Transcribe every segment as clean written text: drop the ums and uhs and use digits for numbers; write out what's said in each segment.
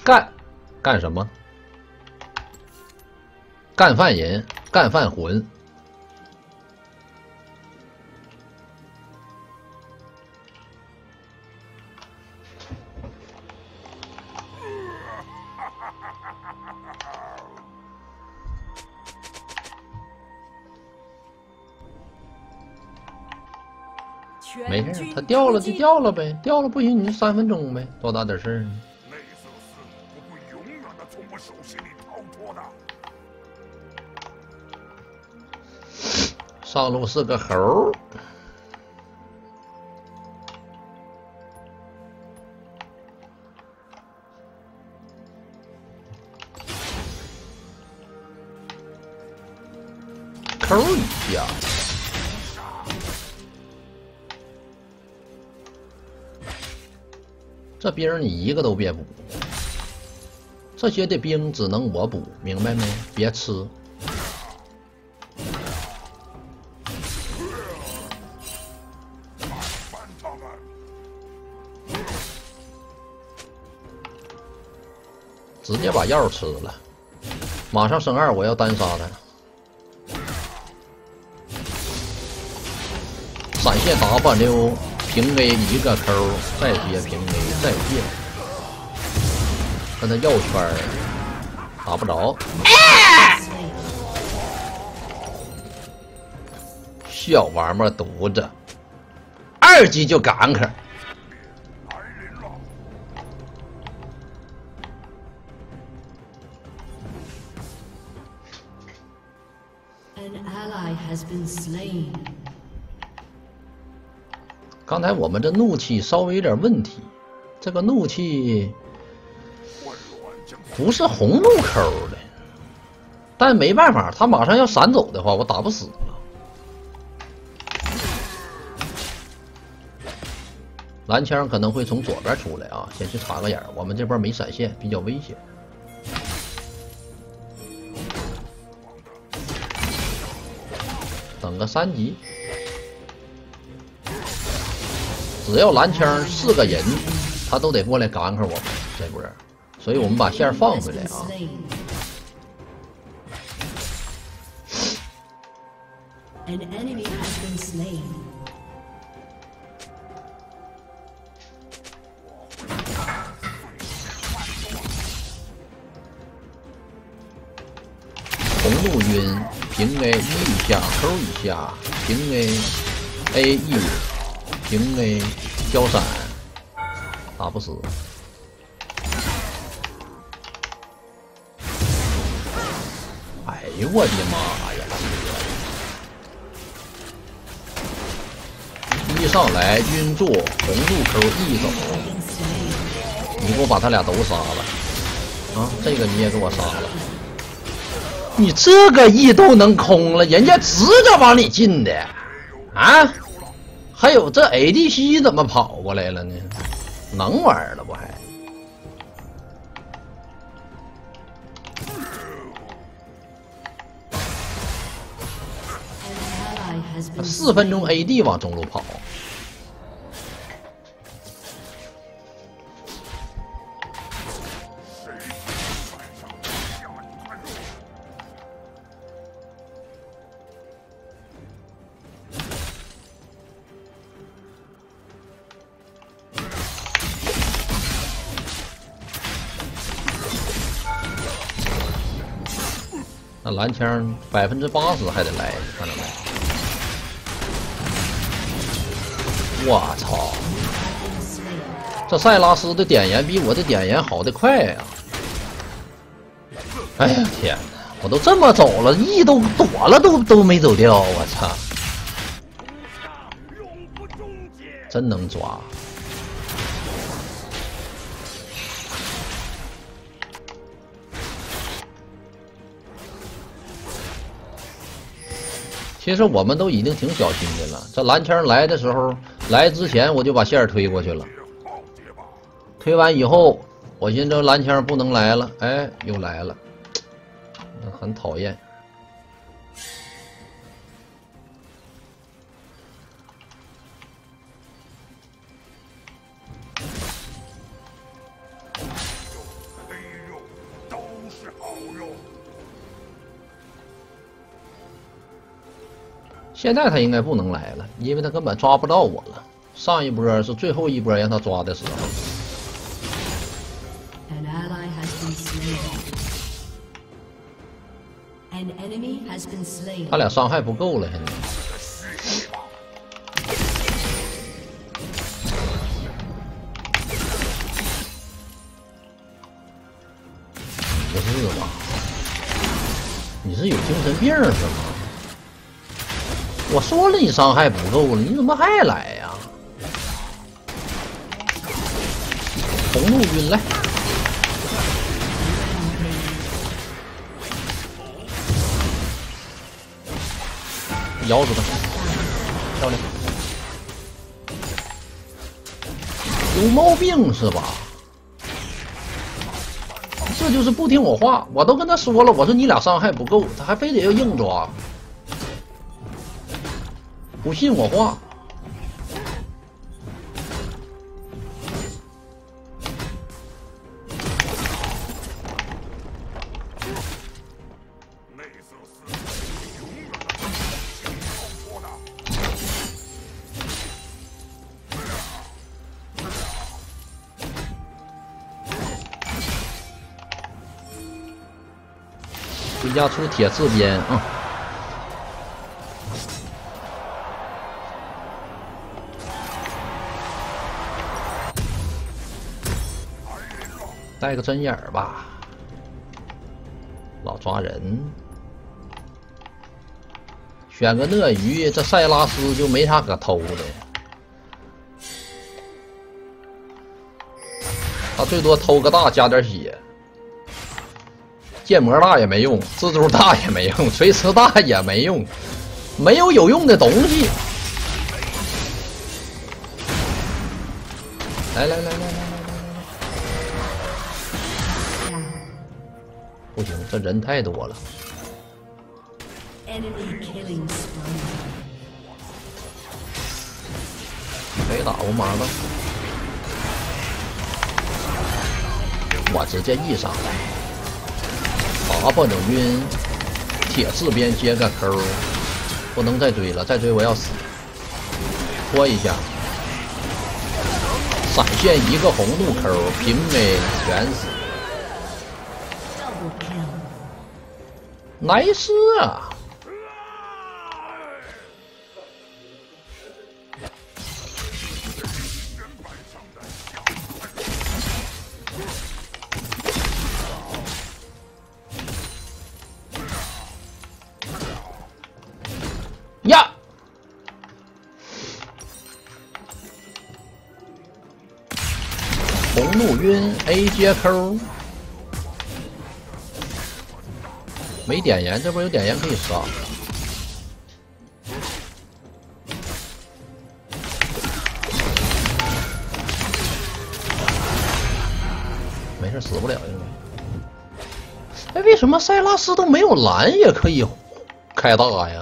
干什么？干饭人，干饭魂。没事，他掉了就掉了呗，掉了不行你就3分钟呗，多大点事儿呢？ 类似事不会永远的从我手心里逃脱的。 上路是个猴儿。抠一下。这兵你一个都别补，这些的兵只能我补，明白没？别吃。直接把药吃了，马上升2，我要单杀他。闪现 W 平 A 一个抠，再接平 A 再接，跟他绕圈打不着。小王八犊子，2级就赶克。刚才我们这怒气稍微有点问题，这个怒气不是红怒抠的，但没办法，他马上要闪走的话，我打不死了。蓝枪可能会从左边出来啊，先去插个眼，我们这边没闪现，比较危险。等个3级。只要蓝枪是个人，他都得过来干克我们这波，所以我们把线放回来啊。红路晕，平 A 一下，抠一下，平 A 一。平 A 交闪，打不死。哎呦我的妈呀！一上来晕住，红路口一走，你给我把他俩都杀了啊！这个你也给我杀了。你这个E都能空了，人家直着往里进的啊！还有这 ADC 怎么跑过来了呢？能玩了不还？4分钟 AD 往中路跑。那蓝枪80%还得来，看到没？我操！这塞拉斯的点燃比我的点燃好得快呀！哎呀天哪！我都这么走了，E都躲了，都没走掉，我操！真能抓！其实我们都已经挺小心的了。这蓝枪来的时候，来之前我就把线推过去了。推完以后，我寻思这蓝枪不能来了，哎，又来了，很讨厌。 现在他应该不能来了，因为他根本抓不到我了。上一波是最后一波让他抓的时候。 An ally has been slain. An enemy has been slain. 他俩伤害不够了，现在。不是吧？你是有精神病是吗？我说了你伤害不够了，你怎么还来呀？红怒晕来，咬死他，漂亮！有毛病是吧？这就是不听我话，我都跟他说了，我说你俩伤害不够，他还非得要硬抓，不信我话。回家出铁刺鞭啊！带个针眼儿吧，老抓人。选个鳄鱼，这塞拉斯就没啥可偷的。他最多偷个大加点血。剑魔大也没用，蜘蛛大也没用，锤石大也没用，没有有用的东西。来，不行，这人太多了。可以打我马上，我直接一上来。打不能晕，铁刺鞭接个扣，不能再追了，再追我要死。拖一下，闪现一个红怒扣，平没全死。nice 啊！呀！红怒晕 A 接扣，没点烟，这不有点烟可以杀。没事，死不了应该。哎，为什么塞拉斯都没有蓝也可以开大呀？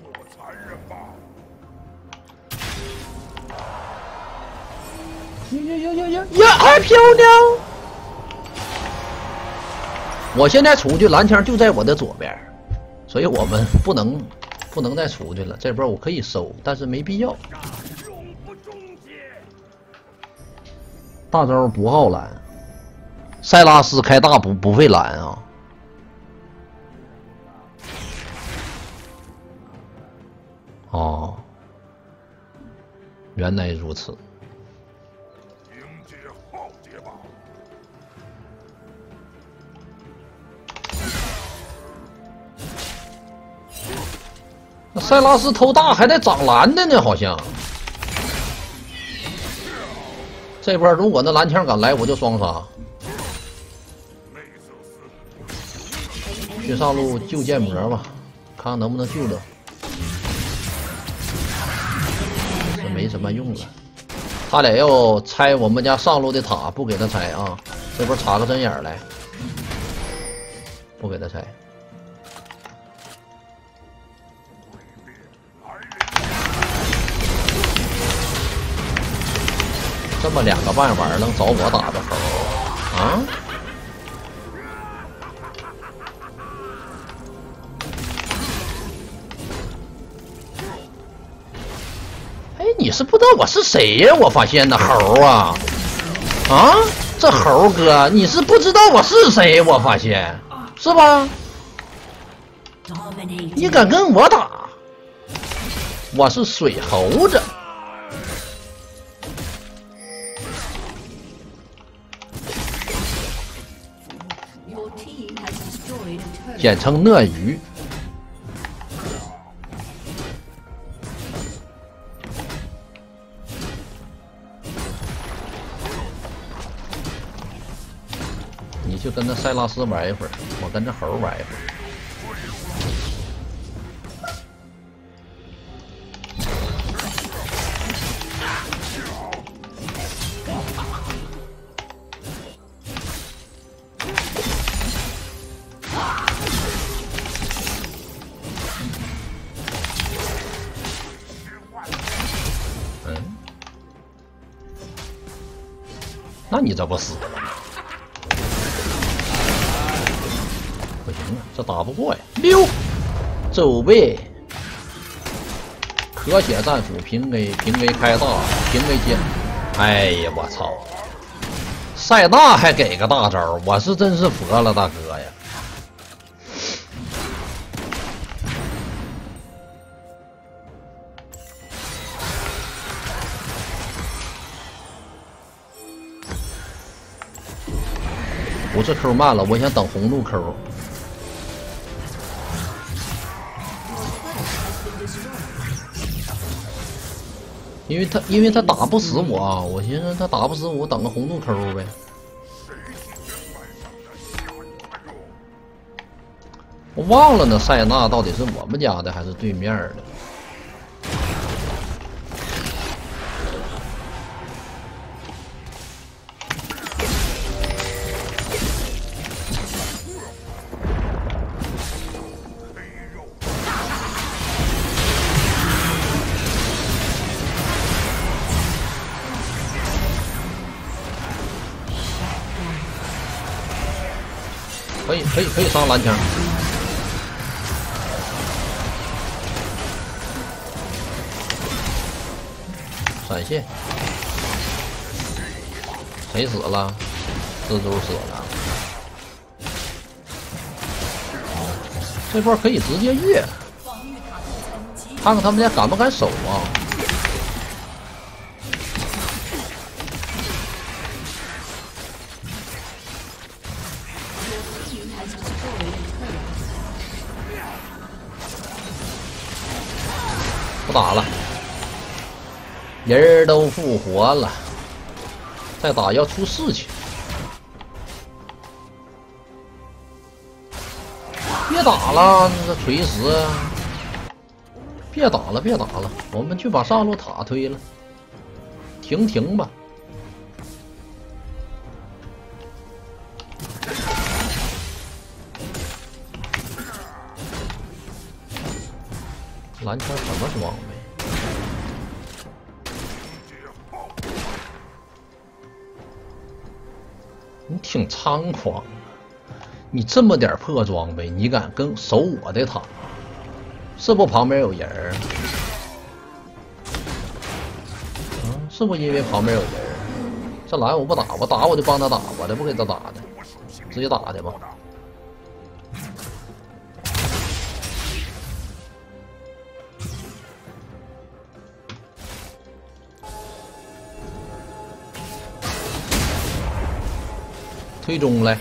呀，还漂亮！我现在出去，蓝枪就在我的左边，所以我们不能再出去了。这波我可以收，但是没必要。大招不耗蓝，塞拉斯开大不费蓝啊。哦，原来如此。塞拉斯偷大还得长蓝的呢，好像。这波如果那蓝枪敢来，我就双杀。去上路救剑魔吧，看看能不能救着。这没什么用了。他俩要拆我们家上路的塔，不给他拆啊！这波插个针眼来，不给他拆。这么两个半玩能找我打的猴啊？ 你是不知道我是谁呀？我发现的猴啊，啊，这猴哥，你是不知道我是谁？我发现是吧？你敢跟我打？我是水猴子。简称鳄鱼。你就跟着塞拉斯玩一会儿，我跟着猴玩一会儿。那你这不死了？不行啊，这打不过呀！溜，走呗。咳血战斧平 A 开大，平 A 接。哎呀，我操！塞纳还给个大招，我是真是服了，大哥呀！不是扣慢了，我想等红路扣。因为他打不死我，我寻思他打不死我，等个红路扣呗。我忘了那塞纳到底是我们家的还是对面的。可以上蓝枪。闪现，谁死了？蜘蛛死了。这波可以直接越，看看他们家敢不敢守啊？不打了，人都复活了，再打要出事情。别打了，这锤石！别打了，别打了，我们去把上路塔推了，停吧。蓝圈什么装备？你挺猖狂，你这么点破装备，你敢跟守我的塔？是不旁边有人儿？是不因为旁边有人儿？这蓝我不打，我打我就帮他打，我这不给他打的，直接打的吧。推中来，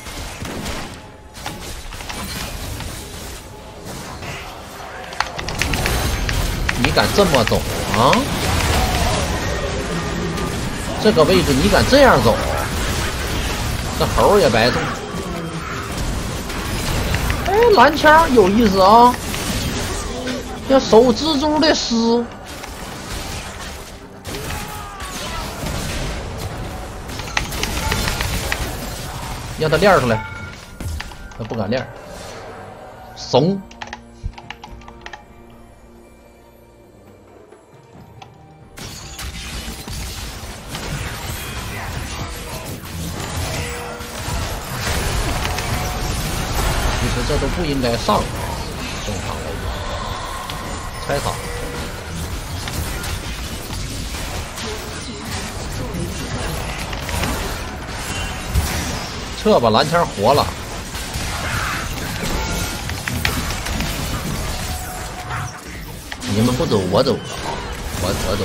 你敢这么走啊？这个位置你敢这样走？这猴也白中。哎，蓝枪有意思啊！要守蜘蛛的丝。让他练出来，他不敢练，怂。其实这都不应该上啊，正常来讲，拆塔。 撤把蓝枪活了。你们不走，我走了啊！我走。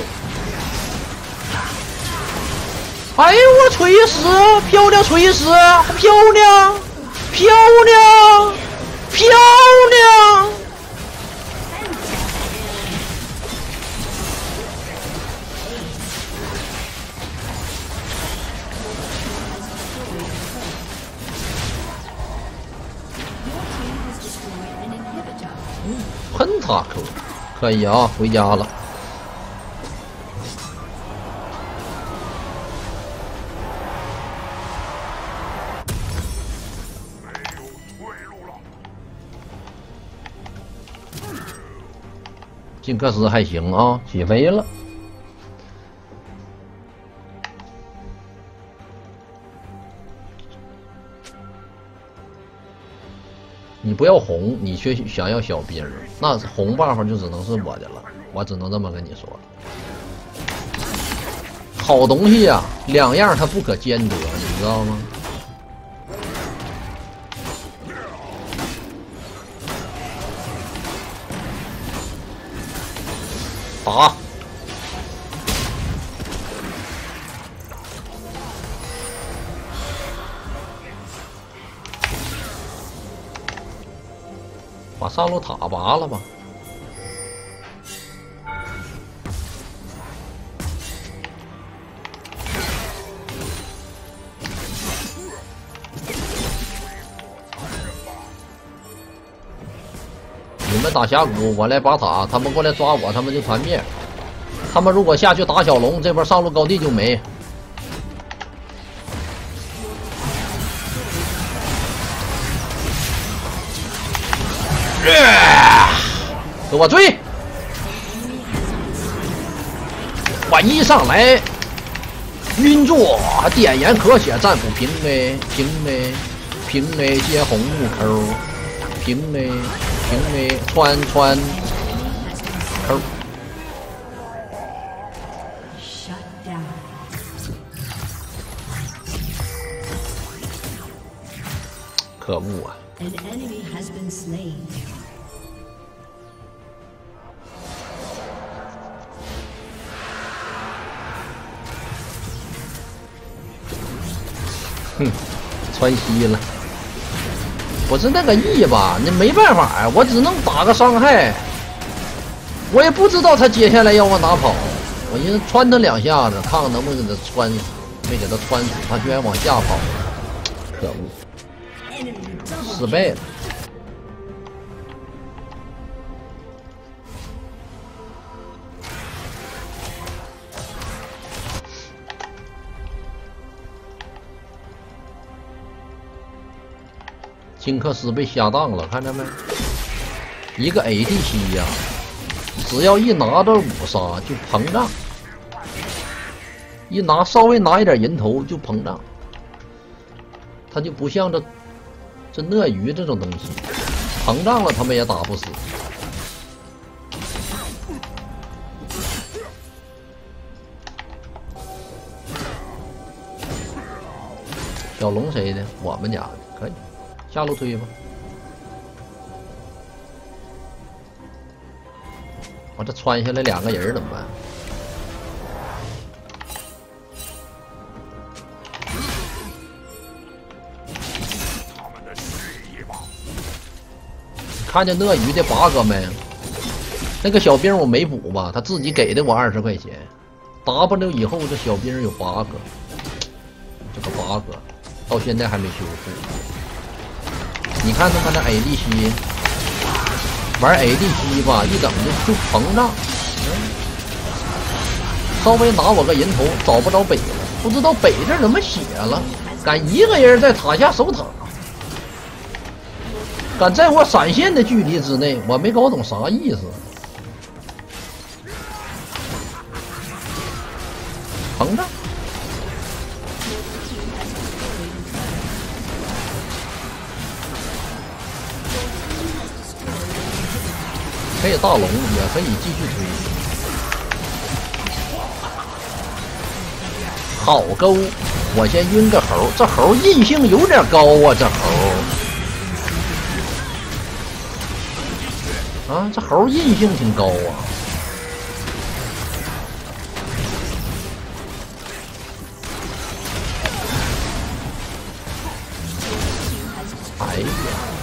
哎呦我锤死！漂亮锤死！漂亮！漂亮！漂亮！喷塔可以啊，回家了。金克斯还行啊，起飞了。你不要红，你却想要小兵，那红办法就只能是我的了，我只能这么跟你说。好东西呀，两样它不可兼得，你知道吗？打！把上路塔拔了吧！你们打峡谷，我来拔塔，他们过来抓我，他们就团灭。他们如果下去打小龙，这边上路高地就没。给我追！我一上来晕住，点烟咳血，战斧平 A 平 A 平 A 接红木 Q 平 A 平 A 穿 Q。可恶啊！ An enemy has been slain. 哼，穿西了。我是那个 E 吧，那没办法呀，我只能打个伤害。我也不知道他接下来要往哪跑，我寻思穿他两下子，看看能不能给他穿死，没给他穿死，他居然往下跑，可恶！失败了。金克斯被下当了，看着没？一个 ADC 呀，只要一拿到5杀就膨胀，稍微拿一点人头就膨胀，他就不像这鳄鱼这种东西，膨胀了他们也打不死。小龙谁的？我们家的，可以。下路推吧，我这穿下来2个人怎么办？看见鳄鱼的bug没？那个小兵我没补吧，他自己给的我20块钱。W 以后这小兵有bug，这个bug到现在还没修复。你看他那 ADC 玩 ADC 吧，一整就膨胀，稍微拿我个人头找不着北了，不知道北这怎么写了，敢一个人在塔下守塔，敢在我闪现的距离之内，我没搞懂啥意思。膨胀。可以大龙，也可以继续推。好钩， 我先晕个猴，这猴韧性有点高啊，这猴。啊，这猴韧性挺高啊。哎呀，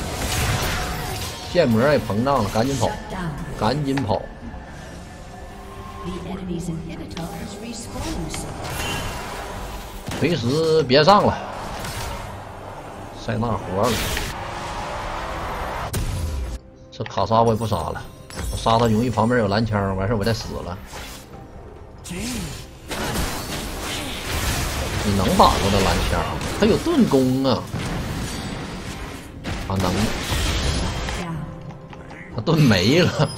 剑魔也膨胀了，赶紧跑，赶紧跑。 The enemy's inhibitor has respawned. 随时别上了，塞纳活了。这卡莎我也不杀了，我杀他容易旁边有蓝枪，完事我再死了。你能打过那蓝枪？他有盾弓啊！啊能，他盾没了。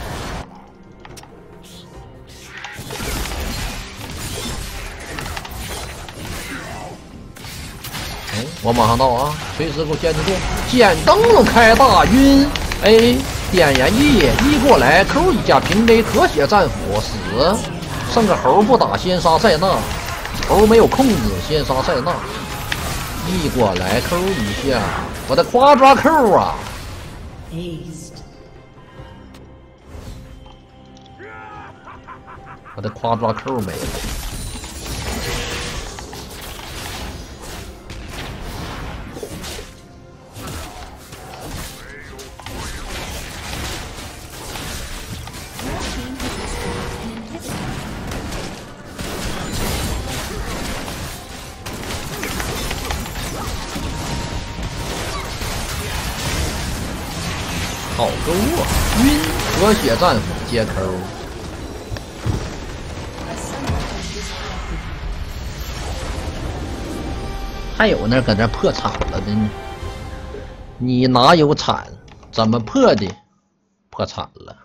我马上到啊！随时给我坚持住，捡灯笼开大晕 A 点燃 E 过来 Q 一下平 A 特写战斧死，剩个猴不打先杀塞纳，猴没有控制先杀塞纳 E 过来 Q 一下，我的夸抓 Q 啊！ 我的夸抓 Q 没了。 好勾啊！晕和血战斧接 Q， 还有那搁那破产了的呢，你哪有产？怎么破的？破产了。